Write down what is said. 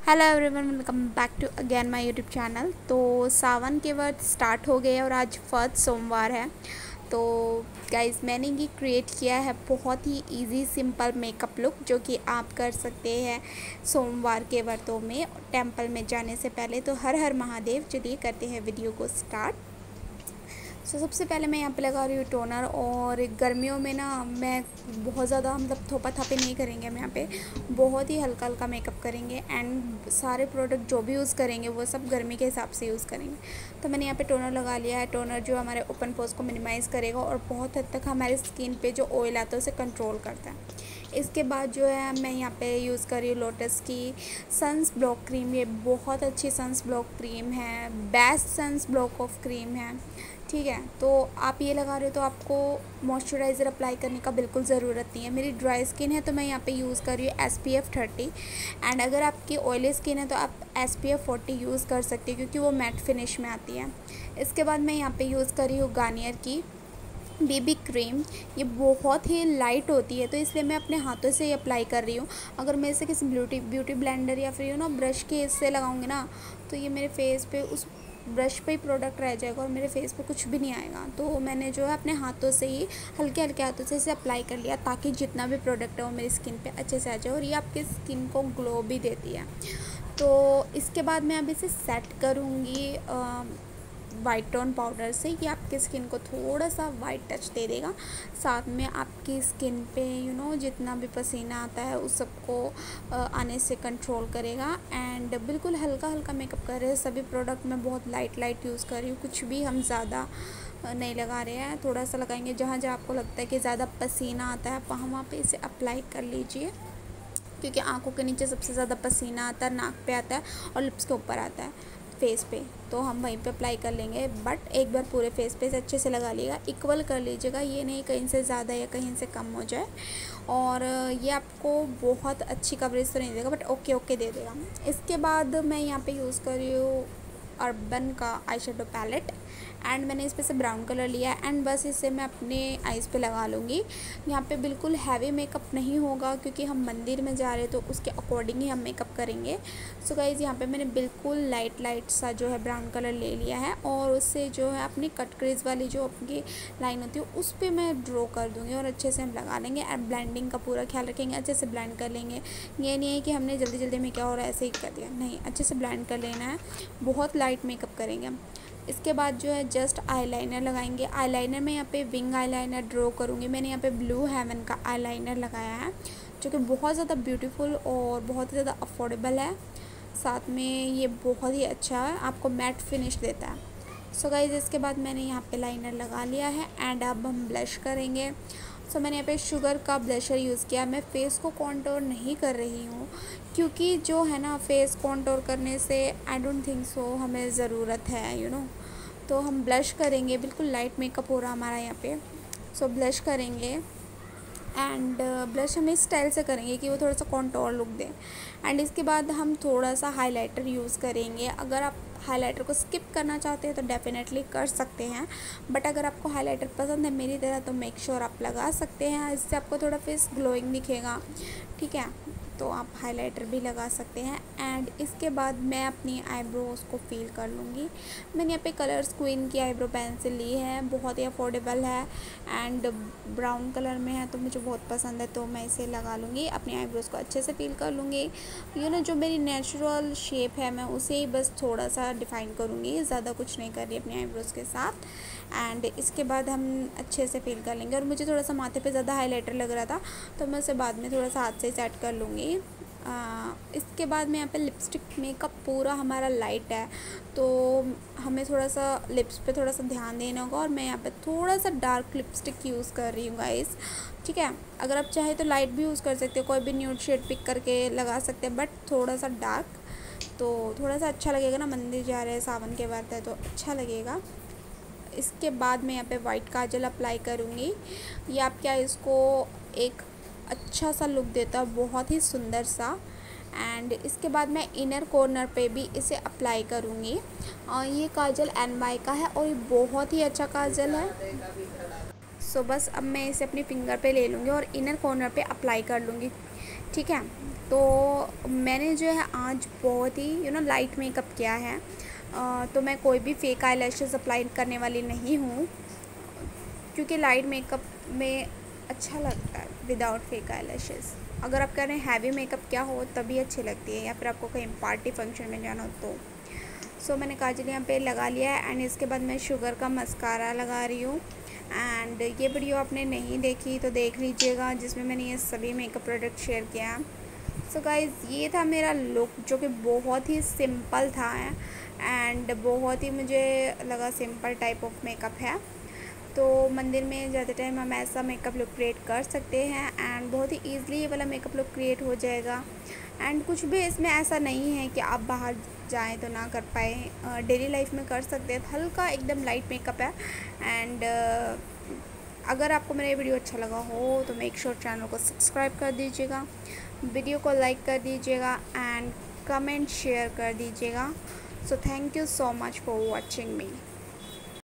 Hello everyone, welcome back to again my YouTube channel. तो सावन के व्रत स्टार्ट हो गए और आज फर्स्ट सोमवार है। तो गाइस, मैंने ये क्रिएट किया है बहुत ही इजी सिंपल मेकअप लुक जो कि आप कर सकते हैं सोमवार के व्रतों में टेंपल में जाने से पहले। तो हर हर महादेव। चलिए करते हैं वीडियो को स्टार्ट। सबसे पहले मैं यहाँ पे लगा रही हूँ टोनर। और गर्मियों में ना मैं बहुत ज़्यादा मतलब थोपा थापी नहीं करेंगे, हम यहाँ पे बहुत ही हल्का हल्का मेकअप करेंगे एंड सारे प्रोडक्ट जो भी यूज़ करेंगे वो सब गर्मी के हिसाब से यूज़ करेंगे। तो मैंने यहाँ पे टोनर लगा लिया है। टोनर जो हमारे ओपन पोर्स को मिनिमाइज़ करेगा और बहुत हद तक हमारे स्किन पे जो ऑयल आता है उसे कंट्रोल करता है। इसके बाद जो है मैं यहाँ पे यूज़ कर रही हूँ लोटस की सन्स ब्लॉक क्रीम। ये बहुत अच्छी सन्स ब्लॉक क्रीम है, best suns block of cream है। ठीक है, तो आप ये लगा रहे हो तो आपको मॉइस्चराइज़र अप्लाई करने का बिल्कुल ज़रूरत नहीं है। मेरी ड्राई स्किन है तो मैं यहाँ पे यूज़ कर रही हूँ SPF 30 एंड अगर आपकी ऑयली स्किन है तो आप SPF 40 यूज़ कर सकते हो क्योंकि वो मैट फिनिश में आती है। इसके बाद मैं यहाँ पे यूज़ कर रही हूँ गार्नियर की बेबी क्रीम। ये बहुत ही लाइट होती है तो इसलिए मैं अपने हाथों से ही अप्लाई कर रही हूँ। अगर मैं इसे किसी ब्यूटी ब्लेंडर या फिर ब्रश के इससे लगाऊंगी ना तो ये मेरे फेस पे उस ब्रश पे ही प्रोडक्ट रह जाएगा और मेरे फेस पे कुछ भी नहीं आएगा। तो मैंने जो है अपने हाथों से ही हल्के हल्के हाथों से इसे अप्लाई कर लिया ताकि जितना भी प्रोडक्ट है वो मेरी स्किन पे अच्छे से आ जाए और ये आपकी स्किन को ग्लो भी देती है। तो इसके बाद मैं अब इसे सेट करूँगी वाइट टोन पाउडर से। ये आपकी स्किन को थोड़ा सा वाइट टच दे देगा, साथ में आपकी स्किन पे जितना भी पसीना आता है उस सबको आने से कंट्रोल करेगा। एंड बिल्कुल हल्का हल्का मेकअप कर रहे हैं। सभी प्रोडक्ट मैं बहुत लाइट यूज़ कर रही हूँ, कुछ भी हम ज़्यादा नहीं लगा रहे हैं, थोड़ा सा लगाएंगे। जहाँ जहाँ आपको लगता है कि ज़्यादा पसीना आता है वहाँ पे इसे अप्लाई कर लीजिए क्योंकि आंखों के नीचे सबसे ज़्यादा पसीना आता है, नाक पे आता है और लिप्स के ऊपर आता है, फेस पे। तो हम वहीं पे अप्लाई कर लेंगे, बट एक बार पूरे फेस पे अच्छे से लगा लीजिएगा, इक्वल कर लीजिएगा, ये नहीं कहीं से ज़्यादा या कहीं से कम हो जाए। और ये आपको बहुत अच्छी कवरेज तो नहीं देगा बट ओके ओके दे देगा। इसके बाद मैं यहाँ पे यूज़ कर रही हूँ अर्बन का आई शेडो पैलेट एंड मैंने इस पे से ब्राउन कलर लिया है एंड बस इसे मैं अपने आईज़ पे लगा लूँगी। यहाँ पे बिल्कुल हैवी मेकअप नहीं होगा क्योंकि हम मंदिर में जा रहे हैं तो उसके अकॉर्डिंग ही हम मेकअप करेंगे। सो गाइज़, यहाँ पे मैंने बिल्कुल लाइट सा जो है ब्राउन कलर ले लिया है और उससे जो है अपनी कट क्रीज वाली जो अपनी लाइन होती है उस पर मैं ड्रॉ कर दूँगी और अच्छे से हम लगा लेंगे। एंड ब्लेंडिंग का पूरा ख्याल रखेंगे, अच्छे से ब्लेंड कर लेंगे। ये नहीं है कि हमने जल्दी जल्दी में क्या हो रहा है ऐसे ही कर दिया, नहीं, अच्छे से ब्लेंड कर लेना है। बहुत लाइट मेकअप करेंगे हम। इसके बाद जो है जस्ट आईलाइनर लगाएंगे। आईलाइनर में यहाँ पे विंग आईलाइनर ड्रॉ करूँगी। मैंने यहाँ पे ब्लू हेवन का आईलाइनर लगाया है जो कि बहुत ज़्यादा ब्यूटीफुल और बहुत ही ज़्यादा अफोर्डेबल है, साथ में ये बहुत ही अच्छा है, आपको मैट फिनिश देता है। सो गाइज, इसके बाद मैंने यहाँ पे लाइनर लगा लिया है एंड अब हम ब्लश करेंगे। सो मैंने यहाँ पे शुगर का ब्लशर यूज़ किया। मैं फ़ेस को कॉन्टोर नहीं कर रही हूँ क्योंकि जो है ना फेस कॉन्टोर करने से आई डोंट थिंक सो हमें ज़रूरत है। तो हम ब्लश करेंगे, बिल्कुल लाइट मेकअप हो रहा हमारा यहाँ पे। सो ब्लश करेंगे एंड ब्लश हम इस स्टाइल से करेंगे कि वो थोड़ा सा कॉन्टोर लुक दे। एंड इसके बाद हम थोड़ा सा हाइलाइटर यूज़ करेंगे। अगर आप हाइलाइटर को स्किप करना चाहते हैं तो डेफिनेटली कर सकते हैं, बट अगर आपको हाइलाइटर पसंद है मेरी तरह तो मेक श्योर आप लगा सकते हैं, इससे आपको थोड़ा फेस ग्लोइंग दिखेगा। ठीक है, तो आप हाइलाइटर भी लगा सकते हैं। एंड इसके बाद मैं अपनी आईब्रोज़ को फिल कर लूँगी। मैंने यहाँ पे कलर्स क्वीन की आईब्रो पेंसिल ली है, बहुत ही अफोर्डेबल है एंड ब्राउन कलर में है तो मुझे बहुत पसंद है, तो मैं इसे लगा लूँगी। अपनी आईब्रोज़ को अच्छे से फिल कर लूँगी। जो मेरी नेचुरल शेप है मैं उसे ही बस थोड़ा सा डिफ़ाइन करूँगी, ज़्यादा कुछ नहीं कर रही अपनी आईब्रोज़ के साथ। एंड इसके बाद हम अच्छे से फिल कर लेंगे। और मुझे थोड़ा सा माथे पे ज़्यादा हाइलाइटर लग रहा था तो मैं उसे बाद में थोड़ा सा हाथ से सेट कर लूँगी। इसके बाद में यहाँ पे लिपस्टिक मेकअप पूरा हमारा लाइट है तो हमें थोड़ा सा लिप्स पे थोड़ा सा ध्यान देना होगा और मैं यहाँ पे थोड़ा सा डार्क लिपस्टिक यूज़ कर रही हूँ गाइस। ठीक है, अगर आप चाहे तो लाइट भी यूज़ कर सकते हो, कोई भी न्यूड शेड पिक करके लगा सकते हैं, बट थोड़ा सा डार्क तो थोड़ा सा अच्छा लगेगा ना, मंदिर जा रहे हैं, सावन के व्रत है तो अच्छा लगेगा। इसके बाद मैं यहाँ पे वाइट काजल अप्लाई करूँगी। ये आप क्या इसको एक अच्छा सा लुक देता है, बहुत ही सुंदर सा। एंड इसके बाद मैं इनर कॉर्नर पे भी इसे अप्लाई करूँगी। और ये काजल NY का है और ये बहुत ही अच्छा काजल है। सो बस अब मैं इसे अपनी फिंगर पे ले लूँगी और इनर कॉर्नर पे अप्लाई कर लूँगी। ठीक है, तो मैंने जो है आज बहुत ही लाइट मेकअप किया है। तो मैं कोई भी फेक आई लैशेज़ अप्लाई करने वाली नहीं हूँ, क्योंकि लाइट मेकअप में अच्छा लगता है विदाउट फेक आई लैशेज़। अगर आप कह रहे हैं हैवी मेकअप क्या हो तभी अच्छी लगती है, या फिर आपको कहीं पार्टी फंक्शन में जाना हो तो। सो मैंने काजल यहाँ पे लगा लिया है एंड इसके बाद मैं शुगर का मस्कारा लगा रही हूँ। एंड ये वीडियो आपने नहीं देखी तो देख लीजिएगा, जिसमें मैंने ये सभी मेकअप प्रोडक्ट शेयर किया है। सो गाइज़, ये था मेरा लुक, जो कि बहुत ही सिंपल था एंड बहुत ही मुझे लगा सिंपल टाइप ऑफ मेकअप है। तो मंदिर में ज़्यादा टाइम हम ऐसा मेकअप लुक क्रिएट कर सकते हैं एंड बहुत ही ईज़िली ये वाला मेकअप लुक क्रिएट हो जाएगा। एंड कुछ भी इसमें ऐसा नहीं है कि आप बाहर जाएं तो ना कर पाए, डेली लाइफ में कर सकते हैं। हल्का एकदम लाइट मेकअप है। एंड अगर आपको मेरा वीडियो अच्छा लगा हो तो मेक श्योर चैनल को सब्सक्राइब कर दीजिएगा, वीडियो को लाइक कर दीजिएगा एंड कमेंट शेयर कर दीजिएगा। So thank you so much for watching me.